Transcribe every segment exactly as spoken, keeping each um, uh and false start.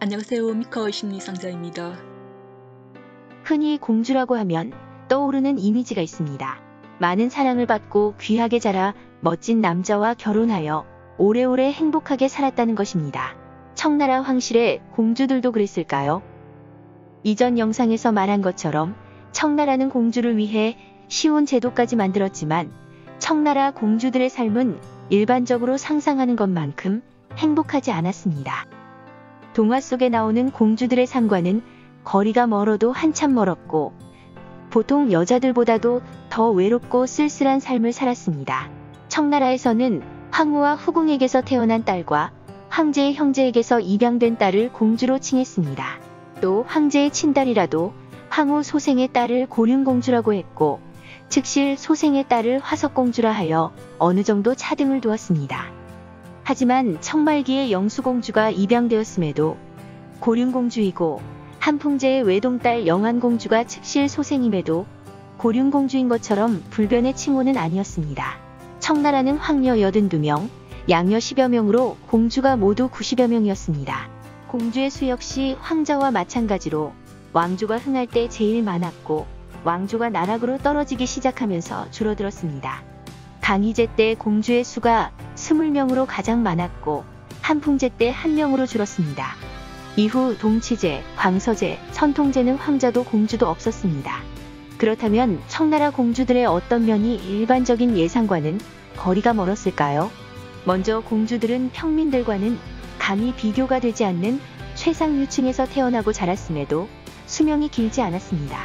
안녕하세요. 미카의 심리상자입니다. 흔히 공주라고 하면 떠오르는 이미지가 있습니다. 많은 사랑을 받고 귀하게 자라 멋진 남자와 결혼하여 오래오래 행복하게 살았다는 것입니다. 청나라 황실의 공주들도 그랬을까요? 이전 영상에서 말한 것처럼 청나라는 공주를 위해 쉬운 제도까지 만들었지만 청나라 공주들의 삶은 일반적으로 상상하는 것만큼 행복하지 않았습니다. 동화 속에 나오는 공주들의 삶과는 거리가 멀어도 한참 멀었고 보통 여자들보다도 더 외롭고 쓸쓸한 삶을 살았습니다. 청나라에서는 황후와 후궁에게서 태어난 딸과 황제의 형제에게서 입양된 딸을 공주로 칭했습니다. 또 황제의 친딸이라도 황후 소생의 딸을 고륜공주라고 했고 즉실 소생의 딸을 화석공주라 하여 어느 정도 차등을 두었습니다. 하지만 청말기에 영수공주가 입양되었음에도 고륜공주이고 한풍제의 외동딸 영안공주가 즉실 소생임에도 고륜공주인 것처럼 불변의 칭호는 아니었습니다. 청나라는 황녀 여든두 명, 양녀 십여 명으로 공주가 모두 구십여 명이었습니다. 공주의 수 역시 황자와 마찬가지로 왕조가 흥할 때 제일 많았고 왕조가 나락으로 떨어지기 시작하면서 줄어들었습니다. 강희제 때 공주의 수가 스물 명으로 가장 많았고 한풍제 때 한 명으로 줄었습니다. 이후 동치제, 광서제, 선통제는 황자도 공주도 없었습니다. 그렇다면 청나라 공주들의 어떤 면이 일반적인 예상과는 거리가 멀었을까요? 먼저 공주들은 평민들과는 감히 비교가 되지 않는 최상류층에서 태어나고 자랐음에도 수명이 길지 않았습니다.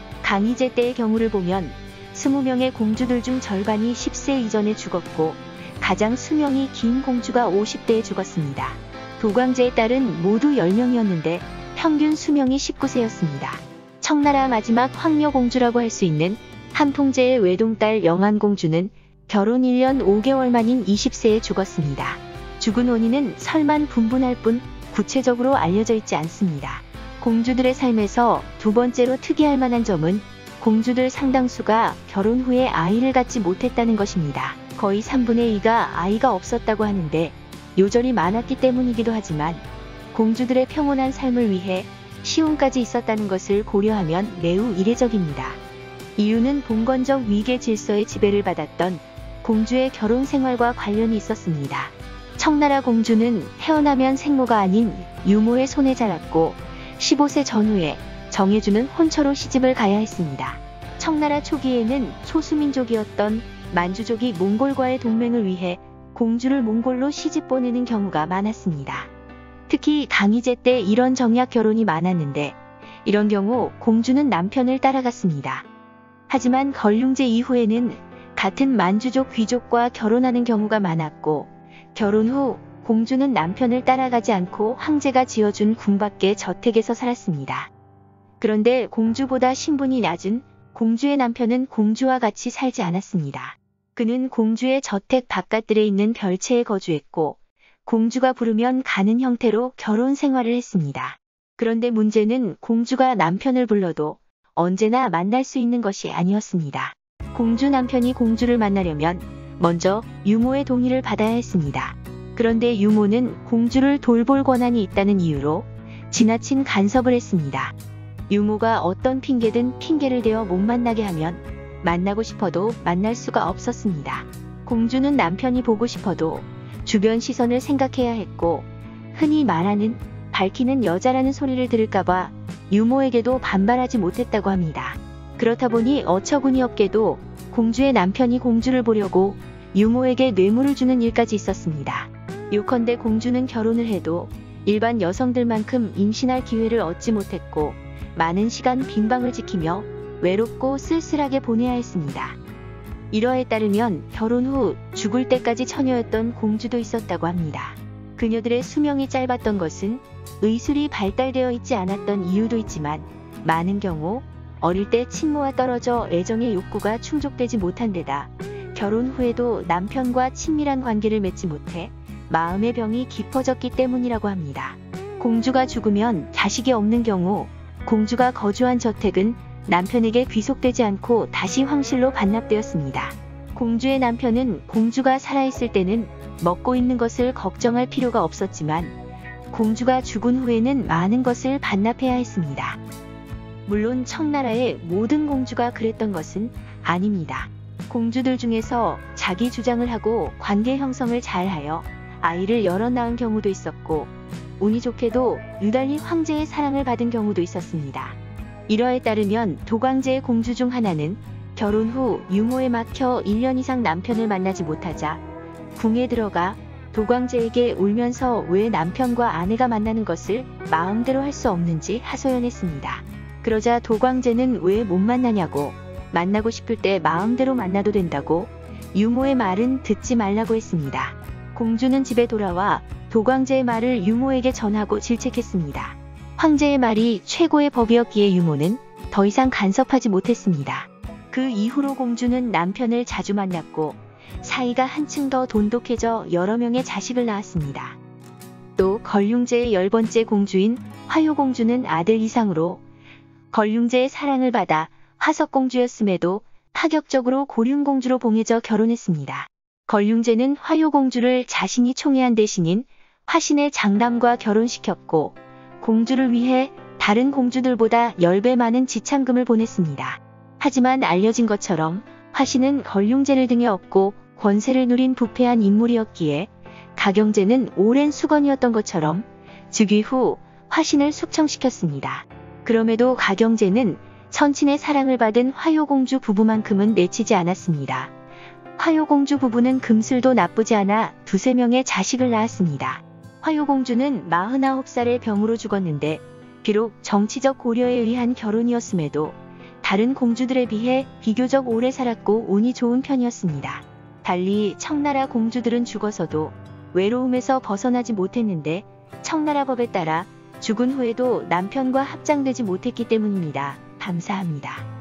강희제 때의 경우를 보면 스무 명의 공주들 중 절반이 십 세 이전에 죽었고 가장 수명이 긴 공주가 오십 대에 죽었습니다. 도광제의 딸은 모두 열 명이었는데 평균 수명이 십구 세였습니다. 청나라 마지막 황녀공주라고 할 수 있는 한풍제의 외동딸 영안공주는 결혼 일 년 오 개월 만인 이십 세에 죽었습니다. 죽은 원인은 설만 분분할 뿐 구체적으로 알려져 있지 않습니다. 공주들의 삶에서 두 번째로 특이할 만한 점은 공주들 상당수가 결혼 후에 아이를 갖지 못했다는 것입니다. 거의 삼분의 이가 아이가 없었다고 하는데 요절이 많았기 때문이기도 하지만 공주들의 평온한 삶을 위해 시혼까지 있었다는 것을 고려하면 매우 이례적입니다. 이유는 봉건적 위계 질서의 지배를 받았던 공주의 결혼 생활과 관련이 있었습니다. 청나라 공주는 태어나면 생모가 아닌 유모의 손에 자랐고 십오 세 전후에 정해주는 혼처로 시집을 가야 했습니다. 청나라 초기에는 소수민족이었던 만주족이 몽골과의 동맹을 위해 공주를 몽골로 시집 보내는 경우가 많았습니다. 특히 강희제 때 이런 정약 결혼이 많았는데 이런 경우 공주는 남편을 따라갔습니다. 하지만 걸륭제 이후에는 같은 만주족 귀족과 결혼하는 경우가 많았고 결혼 후 공주는 남편을 따라가지 않고 황제가 지어준 궁밖의 저택에서 살았습니다. 그런데 공주보다 신분이 낮은 공주의 남편은 공주와 같이 살지 않았습니다. 그는 공주의 저택 바깥들에 있는 별채에 거주했고 공주가 부르면 가는 형태로 결혼 생활을 했습니다. 그런데 문제는 공주가 남편을 불러도 언제나 만날 수 있는 것이 아니었습니다. 공주 남편이 공주를 만나려면 먼저 유모의 동의를 받아야 했습니다. 그런데 유모는 공주를 돌볼 권한이 있다는 이유로 지나친 간섭을 했습니다. 유모가 어떤 핑계든 핑계를 대어 못 만나게 하면 만나고 싶어도 만날 수가 없었습니다. 공주는 남편이 보고 싶어도 주변 시선을 생각해야 했고 흔히 말하는 밝히는 여자라는 소리를 들을까봐 유모에게도 반발하지 못했다고 합니다. 그렇다 보니 어처구니 없게도 공주의 남편이 공주를 보려고 유모에게 뇌물을 주는 일까지 있었습니다. 요컨대 공주는 결혼을 해도 일반 여성들만큼 임신할 기회를 얻지 못했고 많은 시간 빈방을 지키며 외롭고 쓸쓸하게 보내야 했습니다. 일화에 따르면 결혼 후 죽을 때까지 처녀였던 공주도 있었다고 합니다. 그녀들의 수명이 짧았던 것은 의술이 발달되어 있지 않았던 이유도 있지만 많은 경우 어릴 때 친모와 떨어져 애정의 욕구가 충족되지 못한 데다 결혼 후에도 남편과 친밀한 관계를 맺지 못해 마음의 병이 깊어졌기 때문이라고 합니다. 공주가 죽으면 자식이 없는 경우 공주가 거주한 저택은 남편에게 귀속되지 않고 다시 황실로 반납되었습니다. 공주의 남편은 공주가 살아있을 때는 먹고 있는 것을 걱정할 필요가 없었지만 공주가 죽은 후에는 많은 것을 반납해야 했습니다. 물론 청나라의 모든 공주가 그랬던 것은 아닙니다. 공주들 중에서 자기 주장을 하고 관계 형성을 잘하여 아이를 여러 낳은 경우도 있었고, 운이 좋게도 유달리 황제의 사랑을 받은 경우도 있었습니다. 일화에 따르면 도광제의 공주 중 하나는 결혼 후 유모에 막혀 일 년 이상 남편을 만나지 못하자 궁에 들어가 도광제에게 울면서 왜 남편과 아내가 만나는 것을 마음대로 할 수 없는지 하소연했습니다. 그러자 도광제는 왜 못 만나냐고, 만나고 싶을 때 마음대로 만나도 된다고 유모의 말은 듣지 말라고 했습니다. 공주는 집에 돌아와 도광제의 말을 유모에게 전하고 질책했습니다. 황제의 말이 최고의 법이었기에 유모는 더 이상 간섭하지 못했습니다. 그 이후로 공주는 남편을 자주 만났고 사이가 한층 더 돈독해져 여러 명의 자식을 낳았습니다. 또 걸륭제의 열 번째 공주인 화효공주는 아들 이상으로 걸륭제의 사랑을 받아 화석공주였음에도 파격적으로 고륜공주로 봉해져 결혼했습니다. 걸륭제는 화효공주를 자신이 총애한 대신인 화신의 장남과 결혼시켰고, 공주를 위해 다른 공주들보다 열 배 많은 지참금을 보냈습니다. 하지만 알려진 것처럼 화신은 걸륭제를 등에 업고 권세를 누린 부패한 인물이었기에 가경제는 오랜 수건이었던 것처럼 즉위 후 화신을 숙청시켰습니다. 그럼에도 가경제는 천친의 사랑을 받은 화효공주 부부만큼은 내치지 않았습니다. 화효공주 부부는 금슬도 나쁘지 않아 두세 명의 자식을 낳았습니다. 화효공주는 마흔아홉 살의 병으로 죽었는데, 비록 정치적 고려에 의한 결혼이었음에도 다른 공주들에 비해 비교적 오래 살았고 운이 좋은 편이었습니다. 달리 청나라 공주들은 죽어서도 외로움에서 벗어나지 못했는데, 청나라 법에 따라 죽은 후에도 남편과 합장되지 못했기 때문입니다. 감사합니다.